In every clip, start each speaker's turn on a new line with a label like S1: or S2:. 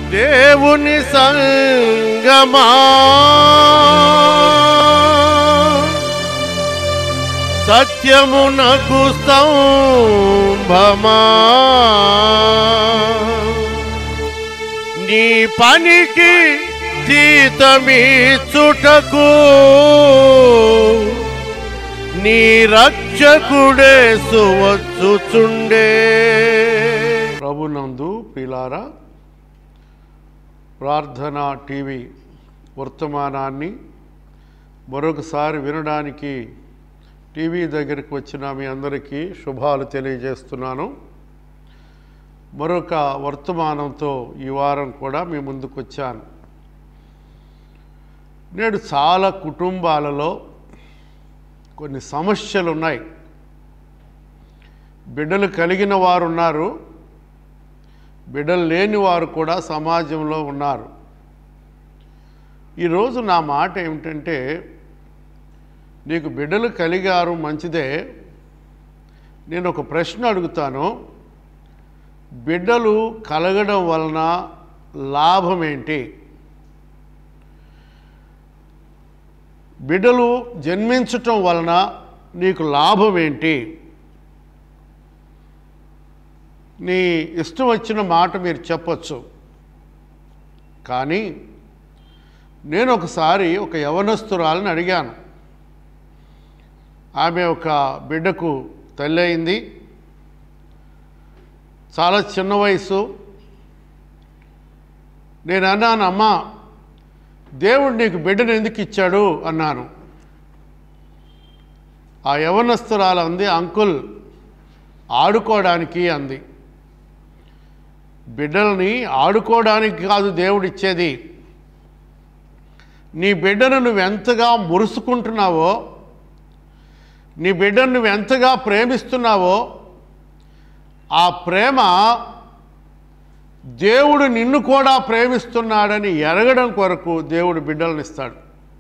S1: దేవుని సంగమా సత్యమునకు స్తంభమా నీ పనికి జీతమిచ్చుటకు నీ రక్షకుడేసు వచ్చుచుండే. ప్రభునందు ప్రియులారా, ప్రార్థన టీవీ వర్తమానాన్ని మరొకసారి వినడానికి టీవీ దగ్గరికి వచ్చిన మీ అందరికీ శుభాలు తెలియజేస్తున్నాను. మరొక వర్తమానంతో ఈ వారం కూడా మీ ముందుకు వచ్చాను. నేడు చాలా కుటుంబాలలో కొన్ని సమస్యలు ఉన్నాయి. బిడ్డలు కలిగిన వారు ఉన్నారు, బిడ్డలు లేని వారు కూడా సమాజంలో ఉన్నారు. ఈరోజు నా మాట ఏమిటంటే, నీకు బిడ్డలు కలిగారు మంచిదే. నేను ఒక ప్రశ్న అడుగుతాను. బిడ్డలు కలగడం వలన లాభం ఏంటి? బిడ్డలు జన్మించటం వలన నీకు లాభం ఏంటి? నీ ఇష్టం వచ్చిన మాట మీరు చెప్పచ్చు. కానీ నేను ఒకసారి ఒక యవనస్తురాలని అడిగాను. ఆమె ఒక బిడ్డకు తల్లి అయింది. చాలా చిన్న వయసు. నేను అన్నాను, అమ్మా, దేవుడు నీకు బిడ్డను ఎందుకు ఇచ్చాడు అన్నాను. ఆ యవనస్తురాలు అంది, అంకుల్, ఆడుకోవడానికి అంది. బిడ్డల్ని ఆడుకోవడానికి కాదు దేవుడు ఇచ్చేది. నీ బిడ్డను నువ్వు ఎంతగా మురుసుకుంటున్నావో, నీ బిడ్డను నువ్వు ఎంతగా ప్రేమిస్తున్నావో, ఆ ప్రేమ దేవుడు నిన్ను కూడా ప్రేమిస్తున్నాడని ఎరగడం కొరకు దేవుడు బిడ్డలను ఇస్తాడు.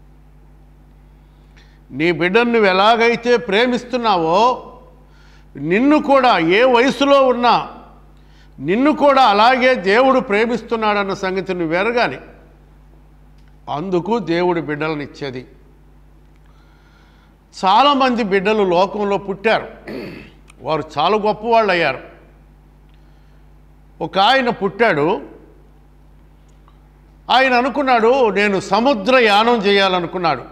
S1: నీ బిడ్డను నువ్వు ఎలాగైతే ప్రేమిస్తున్నావో, నిన్ను కూడా ఏ వయసులో ఉన్నా నిన్ను కూడా అలాగే దేవుడు ప్రేమిస్తున్నాడన్న సంగతి నువ్వు ఎరగాలి. అందుకు దేవుడు బిడ్డలను ఇచ్చేది. చాలామంది బిడ్డలు లోకంలో పుట్టారు. వారు చాలా గొప్పవాళ్ళు అయ్యారు. ఒక ఆయన పుట్టాడు. ఆయన అనుకున్నాడు, నేను సముద్రయానం చేయాలనుకున్నాడు.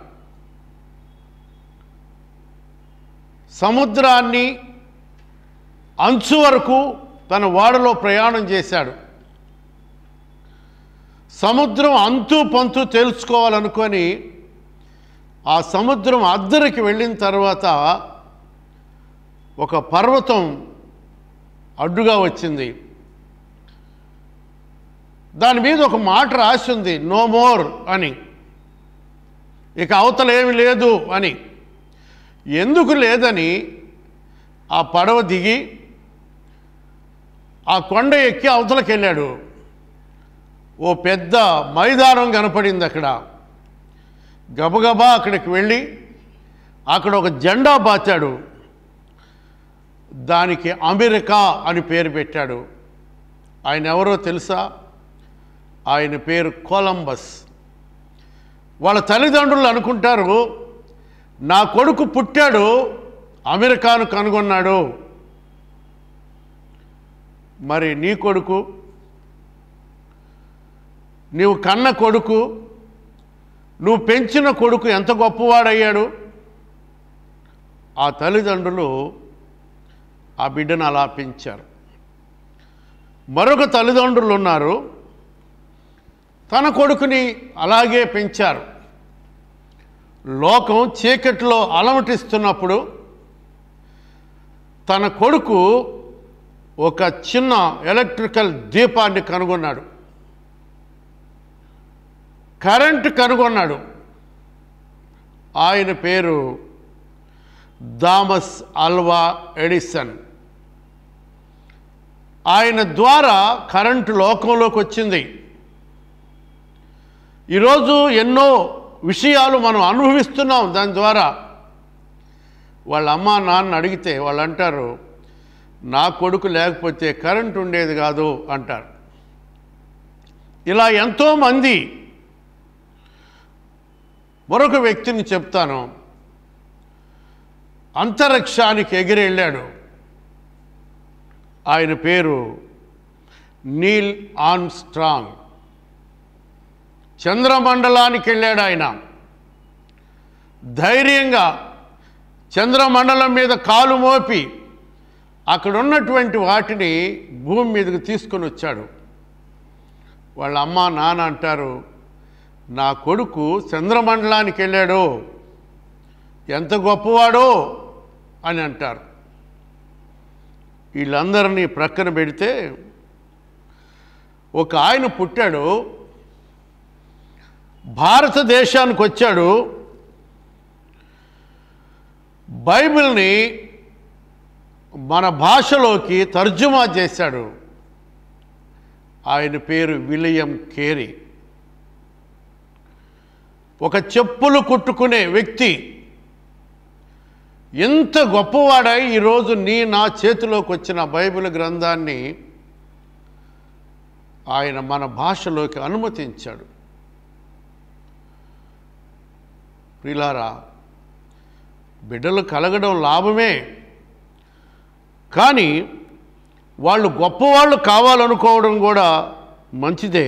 S1: సముద్రాన్ని అంచు వరకు తన ఓడలో ప్రయాణం చేశాడు. సముద్రం అంతు పంతు తెలుసుకోవాలనుకొని ఆ సముద్రం అద్దరికి వెళ్ళిన తర్వాత ఒక పర్వతం అడ్డుగా వచ్చింది. దాని మీద ఒక మాట రాసి ఉంది, నో మోర్ అని. ఇక అవతల ఏమి లేదు అని. ఎందుకు లేదని ఆ పడవ దిగి ఆ కొండ ఎక్కి అవతలకి వెళ్ళాడు. ఓ పెద్ద మైదానం కనపడింది అక్కడ. గబగబా అక్కడికి వెళ్ళి అక్కడ ఒక జెండా బాచాడు. దానికి అమెరికా అని పేరు పెట్టాడు. ఆయన ఎవరో తెలుసా? ఆయన పేరు కొలంబస్. వాళ్ళ తల్లిదండ్రులు అనుకుంటారు, నా కొడుకు పుట్టాడు, అమెరికాను కనుగొన్నాడు. మరి నీ కొడుకు, నీవు కన్న కొడుకు, నువ్వు పెంచిన కొడుకు ఎంత గొప్పవాడయ్యాడు? ఆ తల్లిదండ్రులు ఆ బిడ్డను అలా పెంచారు. మరొక తల్లిదండ్రులు ఉన్నారు, తన కొడుకుని అలాగే పెంచారు. లోకం చీకట్లో అలమటిస్తున్నప్పుడు తన కొడుకు ఒక చిన్న ఎలక్ట్రికల్ దీపాన్ని కనుగొన్నాడు. కరెంటు కనుగొన్నాడు. ఆయన పేరు థామస్ ఆల్వా ఎడిసన్. ఆయన ద్వారా కరెంటు లోకంలోకి వచ్చింది. ఈరోజు ఎన్నో విషయాలు మనం అనుభవిస్తున్నాం దాని ద్వారా. వాళ్ళ అమ్మ నాన్న అడిగితే వాళ్ళు అంటారు, నా కొడుకు లేకపోతే కరెంటు ఉండేది కాదు అంటారు. ఇలా ఎంతోమంది. మరొక వ్యక్తిని చెప్తాను. అంతరిక్షానికి ఎగిరి వెళ్ళాడు. ఆయన పేరు నీల్ ఆర్మ్స్ట్రాంగ్. చంద్రమండలానికి వెళ్ళాడు ఆయన. ధైర్యంగా చంద్రమండలం మీద కాలు మోపి అక్కడ ఉన్నటువంటి వాటిని భూమి మీదకి తీసుకొని వచ్చాడు. వాళ్ళ అమ్మ నాన్న అంటారు, నా కొడుకు చంద్రమండలానికి వెళ్ళాడు, ఎంత గొప్పవాడో అని అంటారు. వీళ్ళందరినీ ప్రక్కన పెడితే ఒక ఆయన పుట్టాడు, భారతదేశానికి వచ్చాడు, బైబిల్ని మన భాషలోకి తర్జుమా చేశాడు. ఆయన పేరు విలియం కేరీ. ఒక చెప్పులు కుట్టుకునే వ్యక్తి ఎంత గొప్పవాడై ఈరోజు నా చేతిలోకి వచ్చిన బైబిల్ గ్రంథాన్ని ఆయన మన భాషలోకి అనుమతించాడు. ప్రియులారా, బిడ్డలు కలగడం లాభమే, కానీ వాళ్ళు గొప్పవాళ్ళు కావాలనుకోవడం కూడా మంచిదే.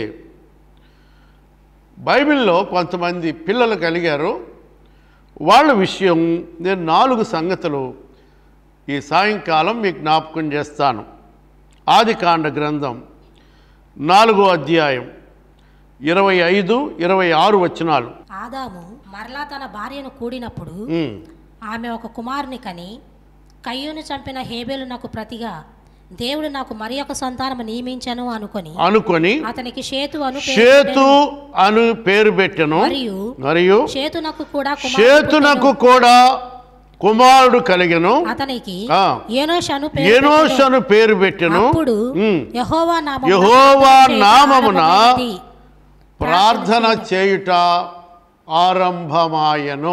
S1: బైబిల్లో కొంతమంది పిల్లలు కలిగారు. వాళ్ళ విషయం నేను 4 సంగతులు ఈ సాయంకాలం మీకు జ్ఞాపకం చేస్తాను. ఆదికాండ గ్రంథం 4వ అధ్యాయం 25, 26 వచనాలు.
S2: ఆదాము మరలా తన భార్యను కూడినప్పుడు ఆమె ఒక కుమారుని కని, కయ్యూను చంపిన హేబేలు నాకు ప్రతిగా దేవుడు నాకు మరి ఒక సంతానము నియమించను అనుకొని అతనికి షేతు అను పేరు పెట్టెను. మరియు షేతునకు కూడా కుమారుడు కలిగెను, అతనికి ఎనోషు అను పేరు పెట్టెను. అప్పుడు యెహోవా నామమున ప్రార్థన చేయుట ఆరంభమాయెను.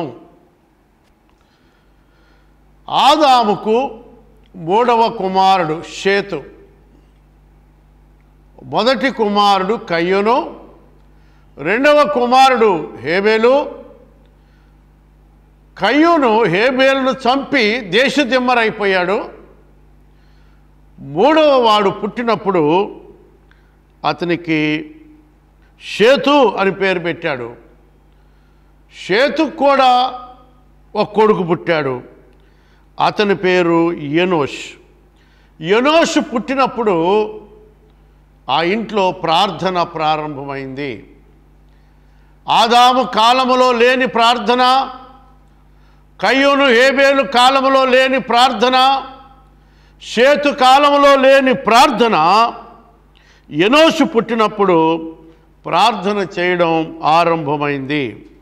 S2: ఆదాముకు 3వ కుమారుడు షేతు, మొదటి కుమారుడు కయ్యూను, 2వ కుమారుడు హేబేలు. కయ్యూను హేబేలును చంపి దేశదిమ్మరైపోయాడు. 3వ వాడు పుట్టినప్పుడు అతనికి షేతు అని పేరు పెట్టాడు. షేతుకు కూడా ఒక కొడుకు పుట్టాడు, అతని పేరు ఎనోష్. ఎనోషు పుట్టినప్పుడు ఆ ఇంట్లో ప్రార్థన ప్రారంభమైంది. ఆదాము కాలములో లేని ప్రార్థన, కయ్యూను హేబేలు కాలములో లేని ప్రార్థన, షేతు కాలములో లేని ప్రార్థన, ఎనోషు పుట్టినప్పుడు ప్రార్థన చేయడం ఆరంభమైంది.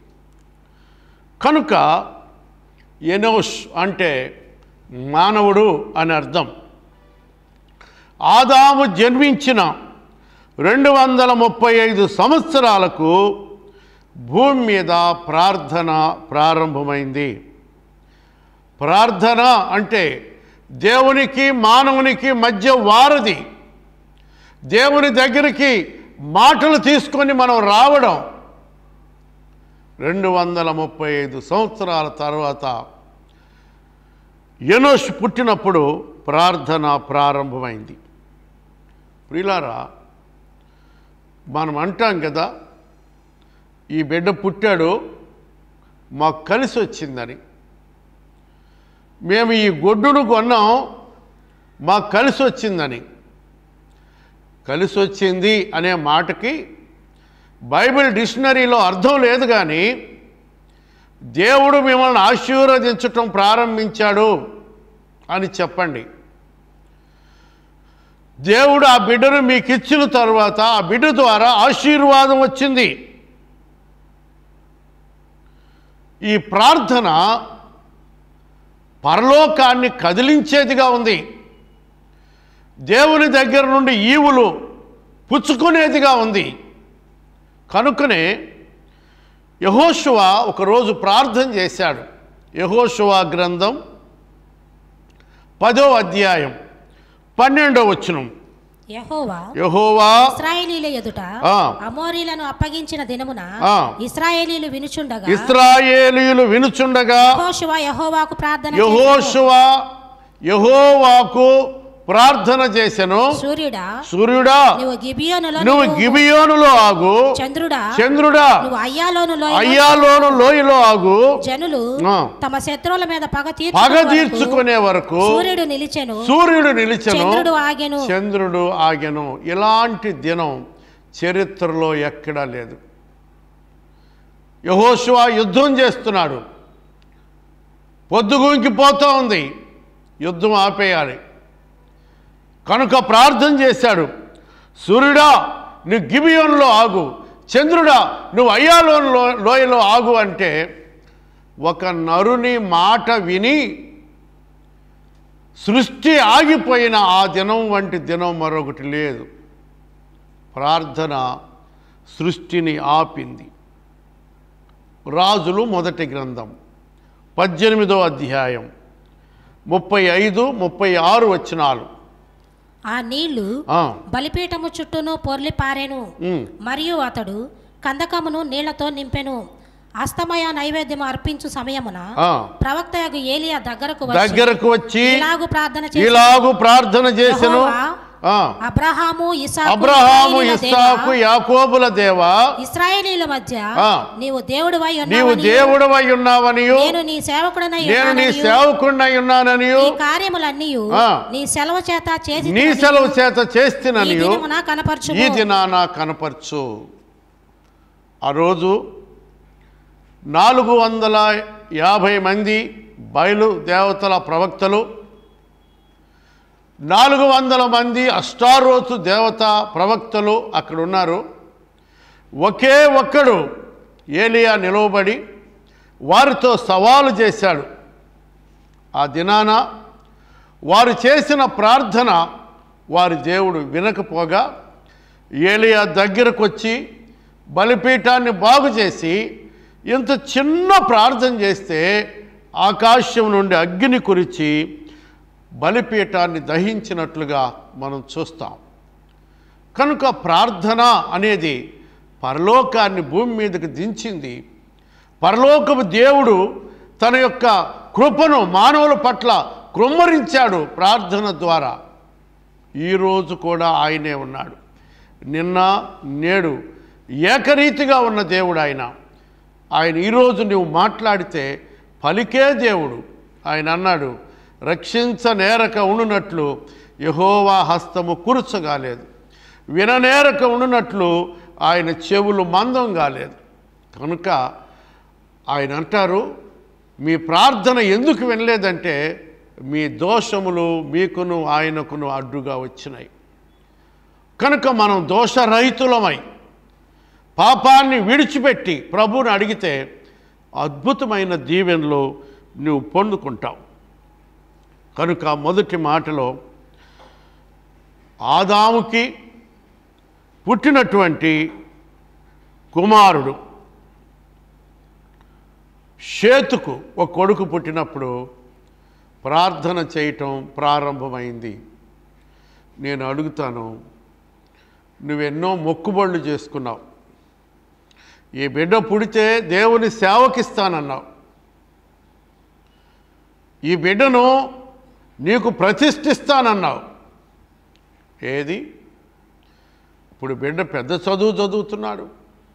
S2: కనుక ఎనోష్ అంటే మానవుడు అని అర్థం. ఆదాము జన్మించిన 235 సంవత్సరాలకు భూమి మీద ప్రార్థన ప్రారంభమైంది. ప్రార్థన అంటే దేవునికి మానవునికి మధ్య వారధి. దేవుని దగ్గరికి మాటలు తీసుకొని మనం రావడం. 235 సంవత్సరాల తర్వాత ఎనోషు పుట్టినప్పుడు ప్రార్థన ప్రారంభమైంది. ప్రియులారా, మనం అంటాం కదా, ఈ బిడ్డ పుట్టాడు మాకు కలిసి వచ్చిందని. మేము ఈ గొడ్డును కొన్నాం మాకు కలిసి వచ్చిందని. కలిసి వచ్చింది అనే మాటకి బైబిల్ డిక్షనరీలో అర్థం లేదు, కానీ దేవుడు మిమ్మల్ని ఆశీర్వదించటం ప్రారంభించాడు అని చెప్పండి. దేవుడు ఆ బిడ్డను మీకు ఇచ్చిన తర్వాత ఆ బిడ్డ ద్వారా ఆశీర్వాదం వచ్చింది. ఈ ప్రార్థన పరలోకాన్ని కదిలించేదిగా ఉంది. దేవుని దగ్గర నుండి ఈవులు పుచ్చుకునేదిగా ఉంది. కనుకనే యెహోషువ ఒకరోజు ప్రార్థన చేశాడు. యెహోషువ గ్రంథం 10వ అధ్యాయం 12వ వచనం.
S1: యెహోవా
S3: ఇశ్రాయేలీల ఎదుట అమోరీలను అప్పగించిన దినమున ఇశ్రాయేలీలు వినుచుండగా
S1: యెహోవాకు ప్రార్థన చేసెను. సూర్యుడా నువ్వు గిబియోనులో ఆగు, చంద్రుడా అయ్యాలోను లోయలో ఆగు.
S3: జనులు తమ శత్రువుల మీద పగ
S1: తీర్చుకునే వరకు సూర్యుడు నిలిచెను, చంద్రుడు ఆగెను. ఇలాంటి దినం చరిత్రలో ఎక్కడా లేదు. యెహోషువ యుద్ధం చేస్తున్నాడు, పొద్దుగుంకిపోతూ ఉంది, యుద్ధం ఆపేయాలి కనుక ప్రార్థన చేశాడు. సూర్యుడా నువ్వు గిబియోనులో ఆగు, చంద్రుడా నువ్వు అయ్యాలోను లోయలో ఆగు అంటే ఒక నరుని మాట విని సృష్టి ఆగిపోయిన ఆ దినం వంటి దినం మరొకటి లేదు. ప్రార్థన సృష్టిని ఆపింది. రాజులు మొదటి గ్రంథం 18వ అధ్యాయం 35-36 వచనాలు.
S3: ఆ నీళ్లు బలిపీఠము చుట్టూను పొర్లి పారెను, మరియు అతడు కందకమును నీళ్లతో నింపెను. అస్తమయ నైవేద్యం అర్పించు సమయమున ప్రవక్త ఏలియా దగ్గరకు వచ్చి ఇలాగు ప్రార్థన చేసెను. అబ్రహాము ఇస్సాకు యాకోబుల దేవా, ఇశ్రాయేలీల మధ్య నీవు దేవుడవై ఉన్నావనియు నేను నీ సేవకుడనై ఉన్నాననియు ఈ కార్యములన్నీయు నీ సెలవు చేత చేస్తున్ననియు ఈ దినాన కనపరచు.
S1: ఆ రోజు 450 మంది బయలు దేవతల ప్రవక్తలు, 400 మంది అష్టారోతు దేవత ప్రవక్తలు అక్కడ ఉన్నారు. ఒకే ఒక్కడు ఏలియా నిలవబడి వారితో సవాలు చేశాడు. ఆ దినాన వారు చేసిన ప్రార్థన వారి దేవుడు వినకపోగా ఏలియా దగ్గరకు వచ్చి బలిపీఠాన్ని బాగు చేసి ఇంత చిన్న ప్రార్థన చేస్తే ఆకాశం నుండి అగ్ని కురిచి బలిపీఠాన్ని దహించినట్లుగా మనం చూస్తాం. కనుక ప్రార్థన అనేది పరలోకాన్ని భూమి మీదకి దించింది. పరలోకపు దేవుడు తన యొక్క కృపను మానవుల పట్ల కృమ్మరించాడు ప్రార్థన ద్వారా. ఈరోజు కూడా ఆయనే ఉన్నాడు. నిన్న నేడు ఏకరీతిగా ఉన్న దేవుడు ఆయన ఈరోజు నువ్వు మాట్లాడితే పలికే దేవుడు. ఆయన అన్నాడు, రక్షించనేరక ఉండునట్లు యెహోవా హస్తము కురుచగాలేదు, విననేరక ఉండునట్లు ఆయన చెవులు మందం కాలేదు. కనుక ఆయన అంటారు, మీ ప్రార్థన ఎందుకు వినలేదంటే మీ దోషములు మీకును ఆయనకును అడ్డుగా వచ్చినాయి. కనుక మనం దోషరహితులమై పాపాన్ని విడిచిపెట్టి ప్రభువుని అడిగితే అద్భుతమైన దీవెనలు నువ్వు పొందుకుంటావు. కనుక మొదటి మాటలో ఆదాముకి పుట్టినటువంటి కుమారుడు షేతుకు ఒక కొడుకు పుట్టినప్పుడు ప్రార్థన చేయటం ప్రారంభమైంది. నేను అడుగుతాను, నువ్వెన్నో మొక్కుబళ్ళు చేసుకున్నావు. ఈ బిడ్డ పుడితే దేవుని సేవకిస్తానన్నావు. ఈ బిడ్డను నీకు ప్రతిష్ఠిస్తానన్నావు. ఏది? ఇప్పుడు బిడ్డ పెద్ద చదువు చదువుతున్నాడు,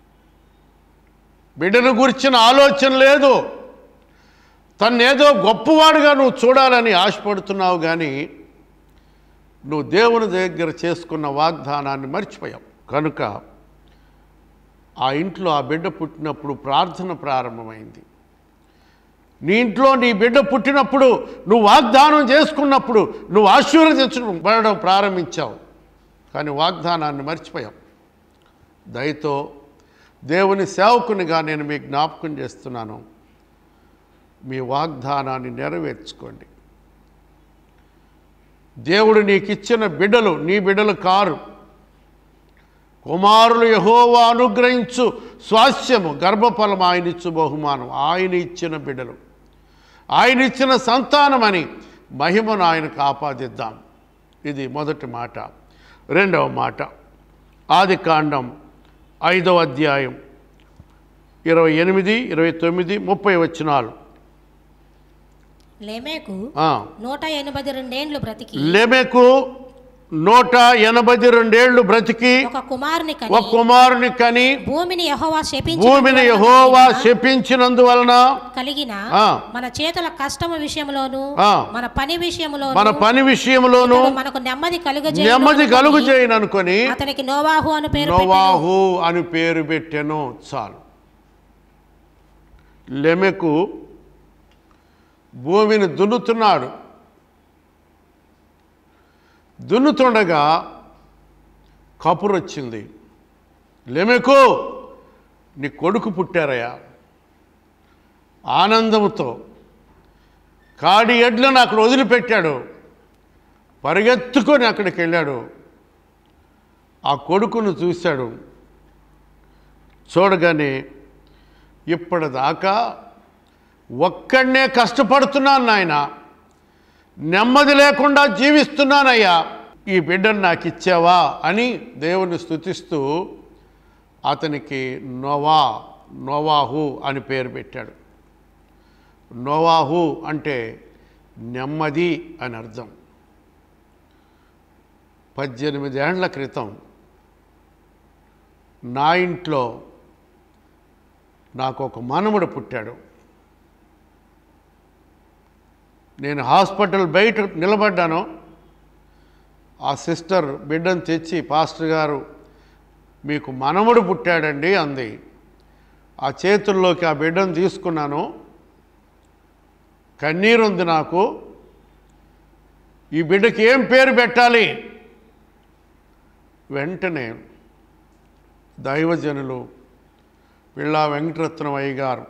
S1: బిడ్డను గురించిన ఆలోచన లేదు. తన్నేదో గొప్పవాడుగా నువ్వు చూడాలని ఆశపడుతున్నావు, కానీ నువ్వు దేవుని దగ్గర చేసుకున్న వాగ్దానాన్ని మర్చిపోయావు. కనుక ఆ ఇంట్లో ఆ బిడ్డ పుట్టినప్పుడు ప్రార్థన ప్రారంభమైంది. నీ ఇంట్లో నీ బిడ్డ పుట్టినప్పుడు నువ్వు వాగ్దానం చేసుకున్నప్పుడు నువ్వు ఆశీర్వదించబడడం ప్రారంభించావు, కానీ వాగ్దానాన్ని మర్చిపోయావు. దయతో దేవుని సేవకునిగా నేను మీకు జ్ఞాపకం చేస్తున్నాను, మీ వాగ్దానాన్ని నెరవేర్చుకోండి. దేవుడు నీకు ఇచ్చిన బిడ్డలు నీ బిడ్డలు కారు. కుమారులు యెహోవా అనుగ్రహించు స్వాస్యము, గర్భఫలం ఆయన ఇచ్చు బహుమానం. ఆయన ఇచ్చిన బిడ్డలు, ఆయన ఇచ్చిన సంతానమని మహిమను ఆయనకు ఆపాదిద్దాం. ఇది మొదటి మాట. రెండవ మాట ఆదికాండం 5వ అధ్యాయం 28, 29, 30 వచనాలు.
S3: లెమెకు 182 ఏండ్లు బ్రతికి
S1: 182 ఏళ్ళు బ్రతికి
S3: ఒక
S1: కుమారుని కని
S3: భూమిని
S1: యెహోవా శపించినందువలన
S3: కలిగిన మన చేతుల కష్టము విషయంలోను మన పని విషయంలోను మనకు నెమ్మది
S1: కలుగజేయననుకొని
S3: అతనికి నోవాహు
S1: అని పేరు పెట్టెను. చాలు. లెమెకు భూమిని దున్నుతుండగా కబురు వచ్చింది, లెమెకు నీ కొడుకు పుట్టారయ్యా. ఆనందంతో కాడి ఎడ్లను అక్కడ వదిలిపెట్టాడు, పరిగెత్తుకొని అక్కడికి వెళ్ళాడు. ఆ కొడుకును చూశాడు. చూడగానే ఇప్పటిదాకా ఒక్కడనే కష్టపడుతున్నాను నాయన, నెమ్మది లేకుండా జీవిస్తున్నానయ్యా, ఈ బిడ్డను నాకు ఇచ్చావా అని దేవుని స్తుతిస్తూ అతనికి నోవాహు అని పేరు పెట్టాడు. నోవాహు అంటే నెమ్మది అని అర్థం. 18 ఏళ్ల క్రితం నా ఇంట్లో నాకు ఒక మనవడు పుట్టాడు. నేను హాస్పిటల్ బయట నిలబడ్డాను. ఆ సిస్టర్ బిడ్డను తెచ్చి, పాస్టర్ గారు మీకు మనవడు పుట్టాడండి అంది. ఆ చేతుల్లోకి ఆ బిడ్డను తీసుకున్నాను. కన్నీరుంది నాకు. ఈ బిడ్డకి ఏం పేరు పెట్టాలి? వెంటనే దైవజనులు పిళ్ళా వెంకటరత్నమయ్య గారు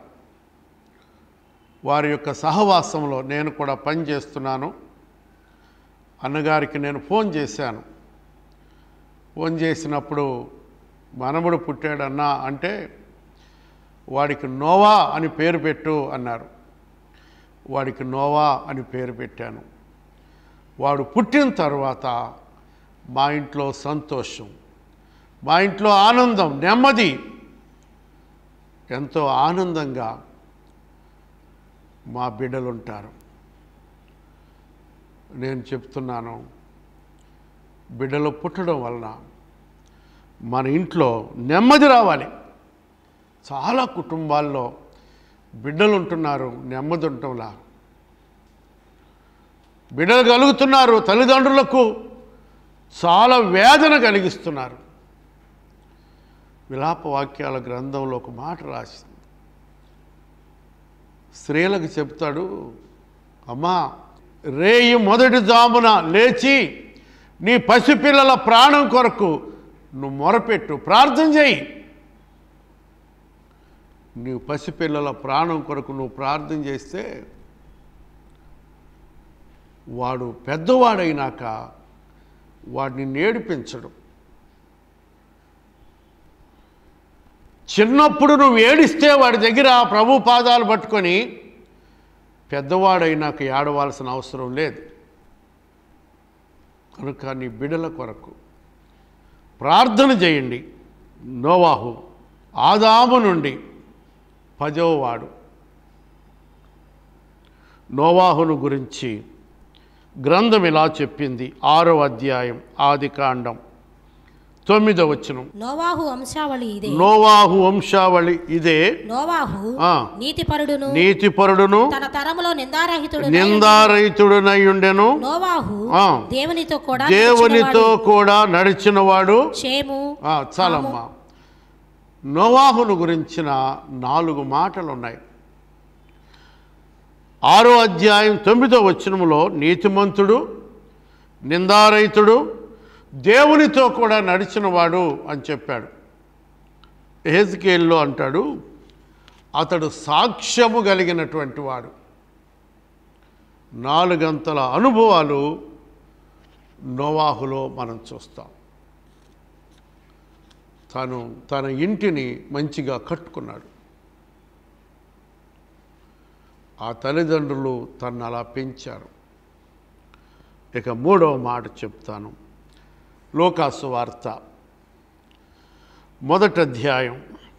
S1: వారి యొక్క సహవాసంలో నేను కూడా పనిచేస్తున్నాను. అన్నగారికి నేను ఫోన్ చేశాను. ఫోన్ చేసినప్పుడు మనవడు పుట్టాడన్నా అంటే వాడికి నోవా అని పేరు పెట్టు అన్నారు. వాడికి నోవా అని పేరు పెట్టాను. వాడు పుట్టిన తర్వాత మా ఇంట్లో సంతోషం, మా ఇంట్లో ఆనందం, నెమ్మది, ఎంతో ఆనందంగా మా బిడ్డలు ఉంటారు. నేను చెప్తున్నాను, బిడ్డలు పుట్టడం వలన మన ఇంట్లో నెమ్మది రావాలి. చాలా కుటుంబాల్లో బిడ్డలు ఉంటున్నారు, నెమ్మది ఉండటంలా. బిడ్డలు కలుగుతున్నారు, తల్లిదండ్రులకు చాలా వేదన కలిగిస్తున్నారు. విలాప వాక్యాల గ్రంథంలో ఒక మాట రాసింది. స్త్రీలకు చెప్తాడు, అమ్మా రేయి మొదటి జామున లేచి నీ పసిపిల్లల ప్రాణం కొరకు నువ్వు మొరపెట్టు, ప్రార్థన చేయి. నీ పసిపిల్లల ప్రాణం కొరకు నువ్వు ప్రార్థన చేస్తే వాడు పెద్దవాడైనాక వాడిని ఏడిపించడు. చిన్నప్పుడు నువ్వు ఏడిస్తే వాడి దగ్గర ప్రభు పాదాలు పట్టుకొని పెద్దవాడైనాక ఏడవాల్సిన అవసరం లేదు. కనుక నీ బిడ్డల కొరకు ప్రార్థన చేయండి. నోవాహు ఆదాము నుండి 10వ వాడు. నోవాహును గురించి గ్రంథం ఇలా చెప్పింది. 6వ అధ్యాయం ఆదికాండం 9వ వచనం.
S3: నోవాహు
S1: వంశావళి ఇదే.
S3: నోవాహు
S1: నీతిపరుడును
S3: తన తరములో
S1: నిందారహితుడునై ఉండెను.
S3: నోవాహు
S1: దేవునితో కూడా నడిచినవాడు. చాలమ్మా. నోవాహును గురించిన 4 మాటలు ఉన్నాయి. 6వ అధ్యాయం 9వ వచనములో నీతిమంతుడు, నిందారహితుడు, దేవునితో కూడా నడిచినవాడు అని చెప్పాడు. ఎహెజ్కేల్లో అంటాడు, అతడు సాక్ష్యము కలిగినటువంటి వాడు. 4 గంటల అనుభవాలు నోవాహులో మనం చూస్తాం. తన ఇంటిని మంచిగా కట్టుకున్నాడు. ఆ తల్లిదండ్రులు తను అలా పెంచారు. ఇక 3వ మాట చెప్తాను. లూకాసు వార్త 1వ అధ్యాయం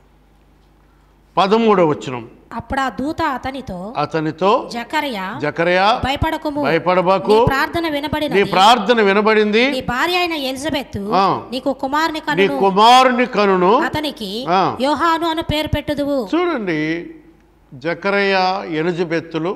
S1: 13వ వచనం.
S3: అప్పుడు ఆ దూత అతనితో
S1: జకర్యా భయపడబాకు, నీ ప్రార్థన వినబడింది,
S3: నీ భార్య అయిన ఎలిజబెత్ నీకు
S1: కుమారుని కనును,
S3: అతనికి యోహాను అను పేరు పెట్టుదువు.
S1: చూడండి, జకర్యా ఎలిజబెత్తులు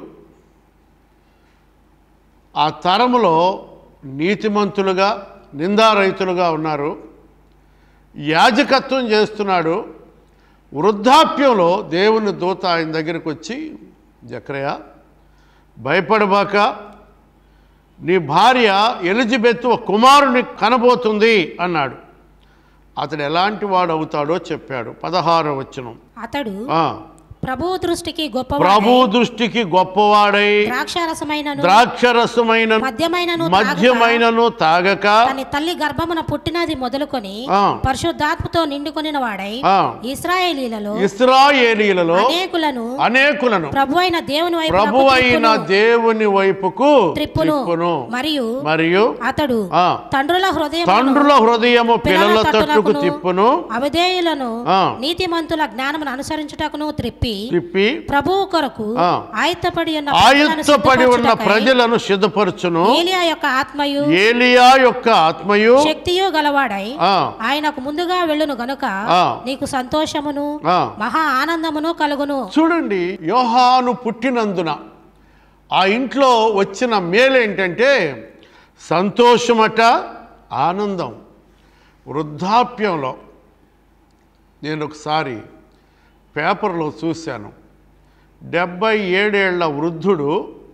S1: ఆ తరములో నీతిమంతులుగా నిందారహితులుగా ఉన్నారు. యాజకత్వం చేస్తున్నాడు. వృద్ధాప్యంలో దేవుని దూత ఆయన దగ్గరికి వచ్చి, జకర్యా భయపడబాక, నీ భార్య ఎలిజబెత్ ఒక కుమారుని కనబోతుంది అన్నాడు. అతడు ఎలాంటి వాడు అవుతాడో చెప్పాడు. 16వ వచనం.
S3: అతడు ప్రభు దృష్టికి
S1: గొప్పవాడై ద్రాక్షరసమైన మద్యమైనను తాగక
S3: తల్లి గర్భమున పుట్టినది మొదలుకొని పరిశుద్ధాత్మతో నిండుకొనిన వాడై ఇశ్రాయేలీలలో అనేకులను ప్రభువైన దేవుని వైపుకు త్రిప్పును. మరియు అతడు తండ్రుల హృదయము పిల్లల తట్టుకు తిప్పును, అవిధేయులను నీతిమంతుల జ్ఞానమును అనుసరించుటకును త్రిప్పి ప్రభువు కొరకు ఆయత్తపడి
S1: ఉన్న ప్రజలను సిద్ధపరచును.
S3: ఏలియా యొక్క ఆత్మయు శక్తియు గలవాడై ఆయనకు ముందుగా వెళ్ళును గనుక నీకు సంతోషమును మహా ఆనందమును కలుగును.
S1: చూడండి, యోహాను పుట్టినందున ఆ ఇంట్లో వచ్చిన మేలేంటంటే సంతోషమట, ఆనందం. వృద్ధాప్యంలో నేను ఒకసారి పేపర్లో చూశాను, 77 ఏళ్ల వృద్ధుడు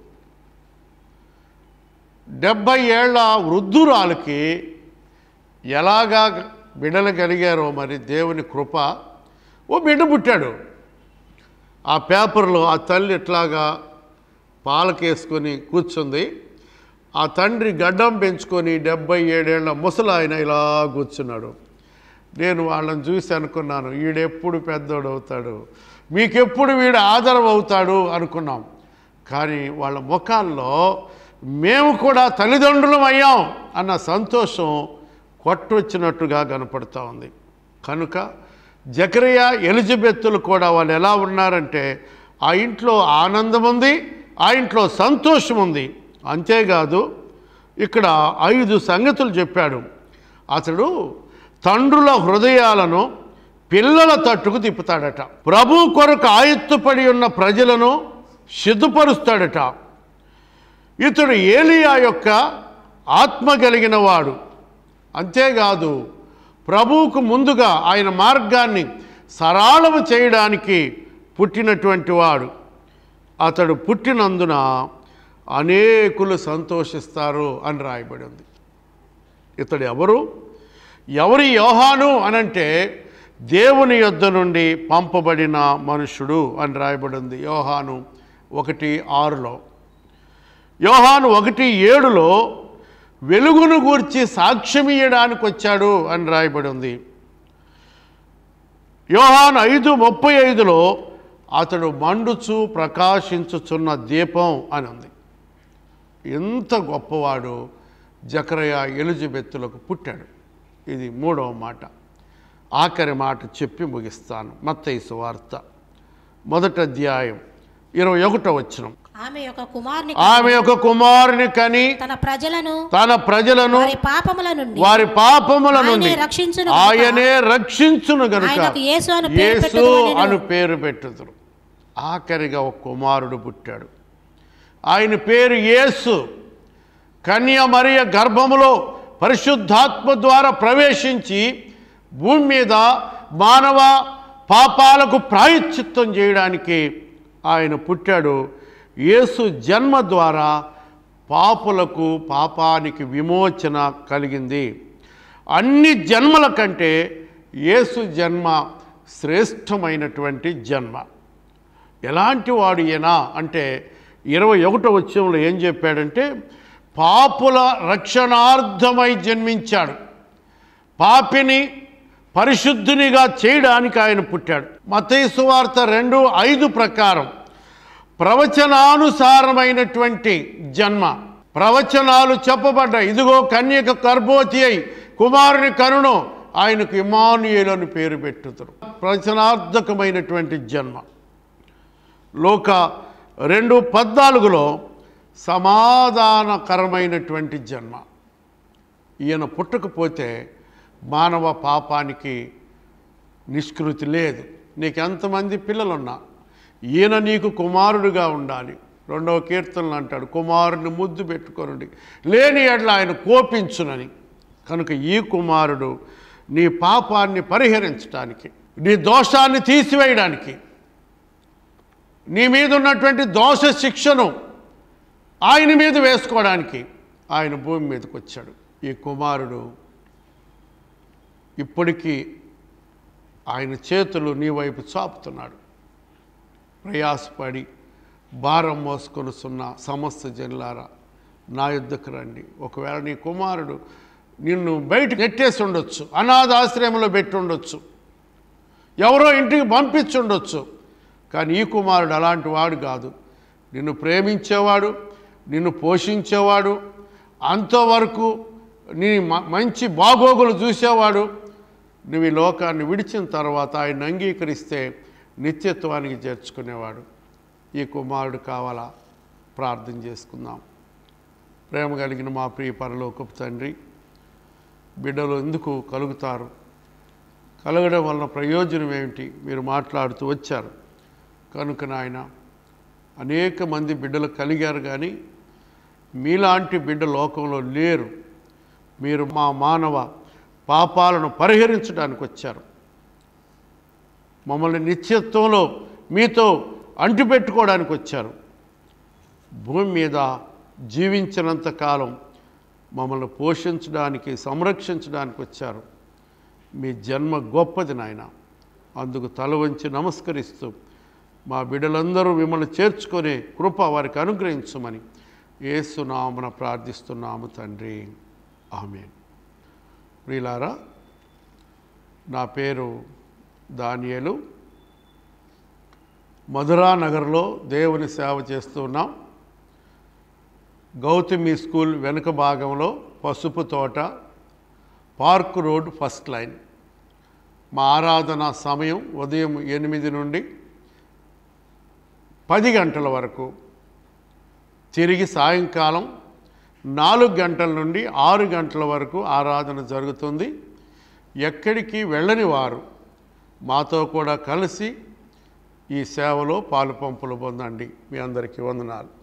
S1: 70 ఏళ్ల వృద్ధురాలకి ఎలాగా బిడ్డలు కలిగారో మరి దేవుని కృప. ఓ బిడ్డ పుట్టాడు. ఆ పేపర్లో ఆ తల్లి ఇట్లాగా పాలకేసుకొని కూర్చుంది, ఆ తండ్రి గడ్డం పెంచుకొని 77 ఏళ్ల ముసలాయన ఇలా కూర్చున్నాడు. నేను వాళ్ళని చూసి అనుకున్నాను, వీడెప్పుడు పెద్దోడు అవుతాడు, మీకెప్పుడు వీడు ఆదరం అవుతాడు అనుకున్నాం. కానీ వాళ్ళ ముఖాల్లో మేము కూడా తల్లిదండ్రులం అయ్యాం అన్న సంతోషం కొట్టొచ్చినట్టుగా కనపడుతూ ఉంది. కనుక జకర్యా ఎలిజబెత్తులు కూడా వాళ్ళు ఎలా ఉన్నారంటే ఆ ఇంట్లో ఆనందం ఉంది, ఆ ఇంట్లో సంతోషం ఉంది. అంతేకాదు ఇక్కడ 5 సంగతులు చెప్పాడు. అతడు తండ్రుల హృదయాలను పిల్లల తట్టుకు తిప్పుతాడట. ప్రభు కొరకు ఆయత్తుపడి ఉన్న ప్రజలను సిద్ధపరుస్తాడట. ఇతడు ఏలియా యొక్క ఆత్మ కలిగిన వాడు. అంతేకాదు ప్రభువుకు ముందుగా ఆయన మార్గాన్ని సరళము చేయడానికి పుట్టినటువంటి వాడు. అతడు పుట్టినందున అనేకులు సంతోషిస్తారు అని రాయబడి ఉంది. ఇతడు ఎవరి యోహాను అనంటే దేవుని యొద్ద నుండి పంపబడిన మనుషుడు అని రాయబడింది. యోహాను 1:6లో. యోహాను 1:7లో వెలుగును గూర్చి సాక్ష్యమియ్యడానికి వచ్చాడు అని రాయబడి ఉంది. యోహాను 5:35లో అతడు మండుచు ప్రకాశించుచున్న దీపం అని ఉంది. ఎంత గొప్పవాడు జకర్యా ఎలిజబెత్తులకు పుట్టాడు. ఇది 3వ మాట. ఆఖరి మాట చెప్పి ముగిస్తాను. మత్తయి సువార్త 1వ అధ్యాయం 21వ వచనం. ఆమె యొక్క కుమారుని కని తన ప్రజలను వారి పాపముల నుండి ఆయనే రక్షించును గనుక యేసు అను పేరు పెట్టుదురు. ఆఖరిగా ఒక కుమారుడు పుట్టాడు. ఆయన పేరు యేసు. కన్య మరియ గర్భములో పరిశుద్ధాత్మ ద్వారా ప్రవేశించి భూమి మీద మానవ పాపాలకు ప్రాయశ్చిత్తం చేయడానికి ఆయన పుట్టాడు. యేసు జన్మ ద్వారా పాపానికి విమోచన కలిగింది. అన్ని జన్మల కంటే యేసు జన్మ శ్రేష్టమైనటువంటి జన్మ. ఎలాంటి వాడు ఈయన అంటే 21వ వచనంలో ఏం చెప్పాడంటే పాపుల రక్షణార్థమై జన్మించాడు. పాపిని పరిశుద్ధునిగా చేయడానికి ఆయన పుట్టాడు. మత్తయి సువార్త 2:5 ప్రకారం ప్రవచనానుసారమైనటువంటి జన్మ. ప్రవచనాలు చెప్పబడ్డాయి. ఇదిగో కన్యక గర్భవతి అయి కుమారుని కనును, ఆయనకు ఇమ్మానుయేలు అని పేరు పెట్టుతారు. ప్రవచనార్థకమైనటువంటి జన్మ. లోక 2:14 సమాధానకరమైనటువంటి జన్మ. ఈయన పుట్టకపోతే మానవ పాపానికి నిష్కృతి లేదు. నీకు ఎంతమంది పిల్లలున్నా ఈయన నీకు కుమారుడుగా ఉండాలి. 2వ కీర్తనలు అంటాడు, కుమారుని ముద్దు పెట్టుకొనుడి, లేని ఎడ్ల ఆయన కోపించునని. కనుక ఈ కుమారుడు నీ పాపాన్ని పరిహరించడానికి, నీ దోషాన్ని తీసివేయడానికి, నీ మీద ఉన్నటువంటి దోష శిక్షను ఆయన మీద వేసుకోవడానికి ఆయన భూమి మీదకి వచ్చాడు. ఈ కుమారుడు ఇప్పటికీ ఆయన చేతులు నీ వైపు చాపుతున్నాడు. ప్రయాసపడి భారం మోసుకొనుస్తున్న సమస్త జనులారా నా యుద్ధకు రండి. ఒకవేళ నీ కుమారుడు నిన్ను బయట నెట్టేసి ఉండొచ్చు, అనాథాశ్రయంలో పెట్టి ఉండొచ్చు, ఎవరో ఇంటికి పంపించి ఉండొచ్చు. కానీ ఈ కుమారుడు అలాంటి వాడు కాదు. నిన్ను ప్రేమించేవాడు, నిన్ను పోషించేవాడు, అంతవరకు నీ మంచి బాగోగులు చూసేవాడు. నువ్వు ఈ లోకాన్ని విడిచిన తర్వాత ఆయన అంగీకరిస్తే నిత్యత్వానికి చేర్చుకునేవాడు. ఈ కుమారుడు కావాలా? ప్రార్థన చేసుకుందాం. ప్రేమ కలిగిన మా ప్రియ పరలోకపు తండ్రి, బిడ్డలు ఎందుకు కలుగుతారు, కలగడం వలన ప్రయోజనం ఏమిటి మీరు మాట్లాడుతూ వచ్చారు. కనుక నాయన అనేక మంది బిడ్డలు కలిగారు, కానీ మీలాంటి బిడ్డ లోకంలో లేరు. మీరు మా మానవ పాపాలను పరిహరించడానికి వచ్చారు. మమ్మల్ని నిత్యత్వంలో మీతో అంటిపెట్టుకోవడానికి వచ్చారు. భూమి మీద జీవించినంత కాలం మమ్మల్ని పోషించడానికి, సంరక్షించడానికి వచ్చారు. మీ జన్మ గొప్పది నాయన. అందుకు తల వంచి నమస్కరిస్తూ మా బిడ్డలందరూ మిమ్మల్ని చేర్చుకునే కృప వారికి అనుగ్రహించమని యేసు నామమున ప్రార్థిస్తున్నాము తండ్రి. ఆమేన్. ప్రియులారా, నా పేరు దానియేలు. మధురా నగర్లో దేవుని సేవ చేస్తున్నాం. గౌతమి స్కూల్ వెనుక భాగంలో పసుపు తోట, పార్క్ రోడ్, ఫస్ట్ లైన్. మా ఆరాధన సమయం ఉదయం 8 నుండి 10 గంటల వరకు, తిరిగి సాయంకాలం 4 గంటల నుండి 6 గంటల వరకు ఆరాధన జరుగుతుంది. ఎక్కడికి వెళ్ళని వారు మాతో కూడా కలిసి ఈ సేవలో పాలుపంపులు పొందండి. మీ అందరికీ వందనాలు.